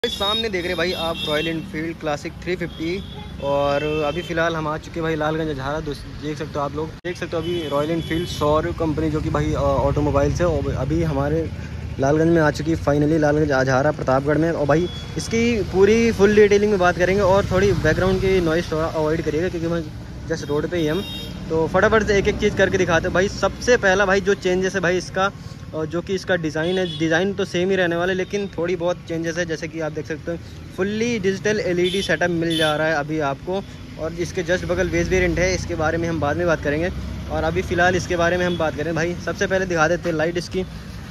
सामने देख रहे भाई आप रॉयल एनफील्ड क्लासिक 350 और अभी फ़िलहाल हम आ चुके भाई लालगंज अजहारा। देख सकते हो आप लोग, देख सकते हो अभी रॉयल एनफील्ड सौर कंपनी जो कि भाई ऑटोमोबाइल्स है, और अभी हमारे लालगंज में आ चुकी फाइनली लालगंज अजहारा प्रतापगढ़ में। और भाई इसकी पूरी फुल डिटेलिंग में बात करेंगे और थोड़ी बैकग्राउंड की नॉइस थोड़ा अवॉइड करिएगा क्योंकि मैं जस्ट रोड पे ही हम तो फटाफट से एक एक चीज़ करके दिखाते हैं। भाई सबसे पहला भाई जो चेंजेस है भाई इसका, जो कि इसका डिज़ाइन है, डिज़ाइन तो सेम ही रहने वाला है लेकिन थोड़ी बहुत चेंजेस है। जैसे कि आप देख सकते हो फुल्ली डिजिटल एलईडी सेटअप मिल जा रहा है अभी आपको, और इसके जस्ट बगल बेस वेरिएंट है, इसके बारे में हम बाद में बात करेंगे। और अभी फ़िलहाल इसके बारे में हम बात करें भाई, सबसे पहले दिखा देते हैं लाइट इसकी।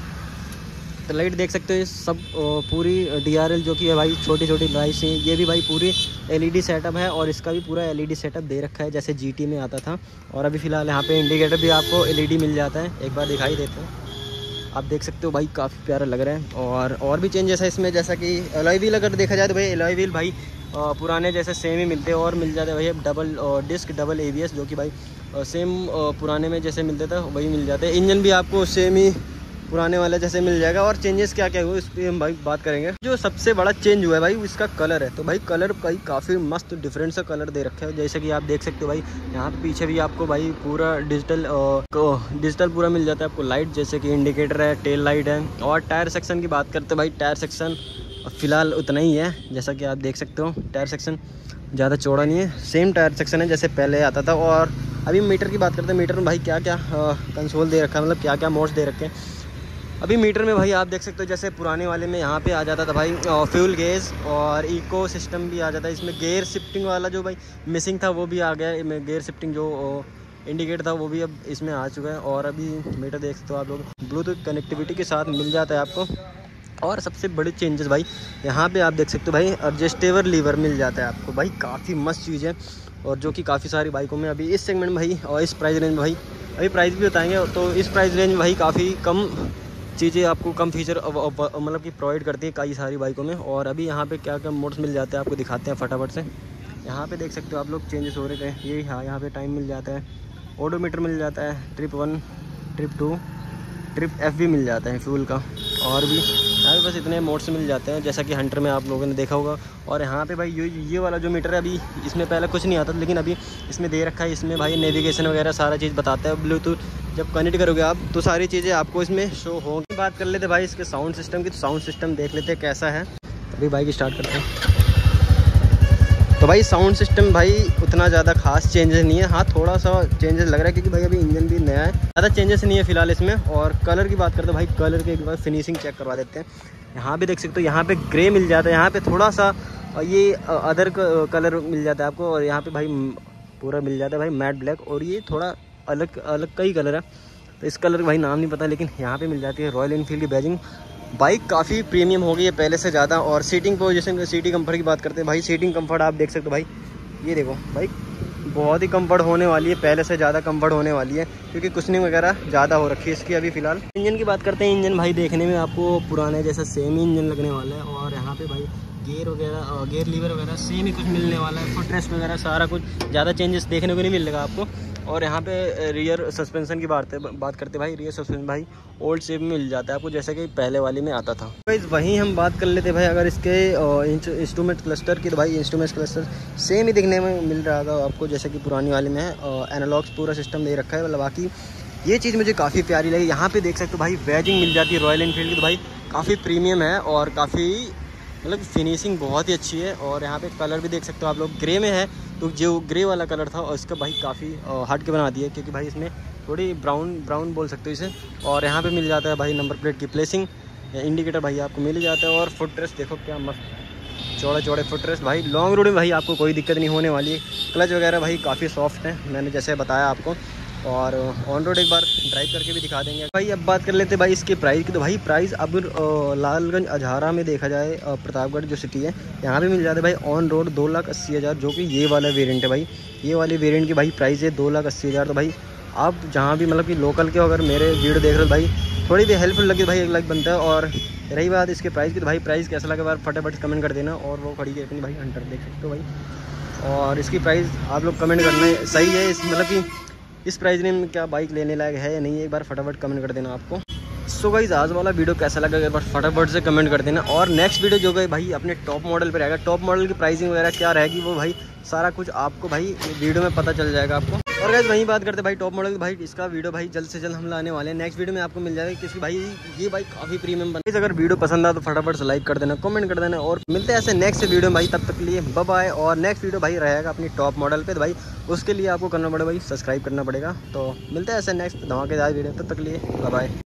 तो लाइट देख सकते हो ये सब पूरी DRL जो कि है भाई, छोटी छोटी लाइट्स हैं, ये भी भाई पूरी LED सेटअप है और इसका भी पूरा LED सेटअप दे रखा है जैसे GT में आता था। और अभी फ़िलहाल यहाँ पे इंडिकेटर भी आपको LED मिल जाता है, एक बार दिखाई देते हैं, आप देख सकते हो भाई काफ़ी प्यारा लग रहा है। और भी चेंजेस है इसमें, जैसा कि एलॉय व्हील अगर देखा जाए तो भाई एलॉय व्हील भाई पुराने जैसे सेम ही मिलते हैं और मिल जाते हैं भाई डबल डिस्क डबल ABS जो कि भाई सेम पुराने में जैसे मिलते थे वही मिल जाते हैं। इंजन भी आपको सेम ही पुराने वाला जैसे मिल जाएगा। और चेंजेस क्या क्या हुए इस पर हम भाई बात करेंगे। जो सबसे बड़ा चेंज हुआ है भाई इसका कलर है। तो भाई कलर भाई काफ़ी मस्त डिफरेंट सा कलर दे रखा है, जैसे कि आप देख सकते हो भाई यहाँ पे पीछे भी आपको भाई पूरा डिजिटल पूरा मिल जाता है आपको लाइट, जैसे कि इंडिकेटर है, टेल लाइट है। और टायर सेक्शन की बात करते हैं भाई, टायर सेक्शन फ़िलहाल उतना ही है, जैसा कि आप देख सकते हो टायर सेक्शन ज़्यादा चौड़ा नहीं है, सेम टायर सेक्शन है जैसे पहले आता था। और अभी मीटर की बात करते हैं, मीटर में भाई क्या क्या कंसोल दे रखा है, मतलब क्या क्या मोड्स दे रखे हैं अभी मीटर में भाई। आप देख सकते हो जैसे पुराने वाले में यहाँ पे आ जाता था भाई फ्यूल गेज और इको सिस्टम भी आ जाता है इसमें। गेयर शिफ्टिंग वाला जो भाई मिसिंग था वो भी आ गया, गेयर शिफ्टिंग जो इंडिकेटर था वो भी अब इसमें आ चुका है। और अभी मीटर देख सकते हो आप लोग ब्लूटूथ कनेक्टिविटी के साथ मिल जाता है आपको। और सबसे बड़े चेंजेस भाई यहाँ पे आप देख सकते हो भाई एडजस्टेबल लीवर मिल जाता है आपको भाई, काफ़ी मस्त चीज़ है और जो कि काफ़ी सारी बाइकों में अभी इस सेगमेंट में भाई और इस प्राइस रेंज में भाई, अभी प्राइस भी बताएंगे। तो इस प्राइस रेंज में भाई काफ़ी कम चीज़ें आपको, कम फीचर मतलब कि प्रोवाइड करती है कई सारी बाइकों में। और अभी यहाँ पे क्या क्या मोड्स मिल जाते हैं आपको दिखाते हैं फटाफट से। यहाँ पे देख सकते हो आप लोग चेंजेस हो रहे थे ये, हाँ यहाँ पे टाइम मिल जाता है, ओडोमीटर मिल जाता है, ट्रिप 1 ट्रिप 2 ट्रिप F भी मिल जाता है फ्यूल का। और भी यहाँ पे बस इतने मोड्स मिल जाते हैं जैसा कि हंटर में आप लोगों ने देखा होगा। और यहाँ पे भाई ये वाला जो मीटर है अभी इसमें पहले कुछ नहीं आता था लेकिन अभी इसमें दे रखा है, इसमें भाई नेविगेशन वगैरह सारा चीज़ बताता है। ब्लूटूथ जब कनेक्ट करोगे आप तो सारी चीज़ें आपको इसमें शो होंगी। बात कर लेते भाई इसके साउंड सिस्टम की, तो साउंड सिस्टम देख लेते हैं कैसा है। अभी बाइक स्टार्ट करते हैं। तो भाई साउंड सिस्टम भाई उतना ज़्यादा खास चेंजेस नहीं है, हाँ थोड़ा सा चेंजेस लग रहा है क्योंकि भाई अभी इंजन भी नया है, ज़्यादा चेंजेस नहीं है फिलहाल इसमें। और कलर की बात करते हैं भाई, कलर के एक बार फिनिशिंग चेक करवा देते हैं। यहाँ पे देख सकते हो यहाँ पे ग्रे मिल जाता है, यहाँ पे थोड़ा सा ये अदर कलर मिल जाता है आपको। और यहाँ पे भाई पूरा मिल जाता है भाई मैट ब्लैक, और ये थोड़ा अलग अलग कई कलर है तो इस कलर का भाई नाम नहीं पता, लेकिन यहाँ पे मिल जाती है रॉयल एनफील्ड की बैजिंग। बाइक काफ़ी प्रीमियम हो गई है पहले से ज़्यादा। और सीटिंग पोजीशन, सीटिंग कंफर्ट की बात करते हैं भाई, सीटिंग कंफर्ट आप देख सकते हो भाई, ये देखो भाई बहुत ही कंफर्ट होने वाली है, पहले से ज़्यादा कंफर्ट होने वाली है क्योंकि कुशनिंग वगैरह ज़्यादा हो रखी है इसकी अभी फ़िलहाल। इंजन की बात करते हैं, इंजन भाई देखने में आपको पुराने जैसा सेम ही इंजन लगने वाला है। और यहाँ पे भाई गेयर वगैरह, गेयर लीवर वगैरह सेम ही कुछ मिलने वाला है, फुटरेस्ट वगैरह सारा कुछ, ज़्यादा चेंजेस देखने को नहीं मिलेगा आपको। और यहाँ पे रियर सस्पेंशन की बात करते भाई, रियर सस्पेंशन भाई ओल्ड शेप में मिल जाता है आपको जैसे कि पहले वाली में आता था। भाई वहीं हम बात कर लेते भाई अगर इसके इंस्ट्रूमेंट क्लस्टर की, तो भाई इंस्ट्रूमेंट क्लस्टर सेम ही दिखने में मिल रहा था आपको जैसे कि पुरानी वाली में है। एनालॉग्स पूरा सिस्टम दे रखा है, मतलब बाकी ये चीज़ मुझे काफ़ी प्यारी लगी। यहाँ पे देख सकते हो भाई बैजिंग मिल जाती है रॉयल एनफील्ड की, तो भाई काफ़ी प्रीमियम है और काफ़ी मतलब फिनिशिंग बहुत ही अच्छी है। और यहाँ पे कलर भी देख सकते हो आप लोग, ग्रे में है तो जो ग्रे वाला कलर था और इसका भाई काफ़ी हट के बना दिया क्योंकि भाई इसमें थोड़ी ब्राउन बोल सकते हो इसे। और यहाँ पे मिल जाता है भाई नंबर प्लेट की प्लेसिंग, इंडिकेटर भाई आपको मिल जाता है। और फुट रेस्ट देखो क्या मस्त चौड़े चौड़े फुट रेस्ट भाई, लॉन्ग रोड में भाई आपको कोई दिक्कत नहीं होने वाली है। क्लच वगैरह भाई काफ़ी सॉफ्ट है, मैंने जैसे बताया आपको। और ऑन रोड एक बार ड्राइव करके भी दिखा देंगे भाई। अब बात कर लेते हैं भाई इसके प्राइस की, तो भाई प्राइस अब लालगंज अजहारा में देखा जाए, प्रतापगढ़ जो सिटी है यहाँ पे मिल जाते हैं भाई ऑन रोड 2,80,000 जो कि ये वाला वेरिएंट है भाई। ये वाले वेरिएंट की भाई प्राइस है 2,80,000। तो भाई आप जहाँ भी मतलब कि लोकल के अगर मेरे वीडियो देख रहे हो भाई, थोड़ी भी हेल्पफुल लगे भाई 1 लाख बनता है। और रही बात इसके प्राइस की, तो भाई प्राइस कैसा लगे बार फटाफट कमेंट कर देना। और वो खड़ी है अपनी भाई हंटर देख सकते हो भाई, और इसकी प्राइस आप लोग कमेंट करना सही है, इस मतलब कि इस प्राइस में क्या बाइक लेने लायक है या नहीं, एक बार फटाफट कमेंट कर देना आपको। सो गाइस आज वाला वीडियो कैसा लगा बस फटाफट से कमेंट कर देना। और नेक्स्ट वीडियो जो गई भाई अपने टॉप मॉडल पे रहेगा, टॉप मॉडल की प्राइसिंग वगैरह क्या रहेगी वो भाई सारा कुछ आपको भाई वीडियो में पता चल जाएगा आपको। और गाइस वहीं बात करते भाई टॉप मॉडल भाई, इसका वीडियो भाई जल्द से जल्द हम लाने वाले हैं। नेक्स्ट वीडियो में आपको मिल जाएगा क्योंकि भाई ये भाई काफ़ी प्रीमियम बन। अगर वीडियो पसंद आए तो फटाफट से लाइक कर देना, कमेंट कर देना और मिलते हैं ऐसे नेक्स्ट वीडियो में भाई। तब तक के लिए बाय बाय। और नेक्स्ट वीडियो भाई रहेगा अपनी टॉप मॉडल पे, तो भाई उसके लिए आपको करना पड़ेगा भाई सब्सक्राइब करना पड़ेगा। तो मिलते हैं ऐसे नेक्स्ट धमाकेदार वीडियो, तब तक के लिए बाय बाय।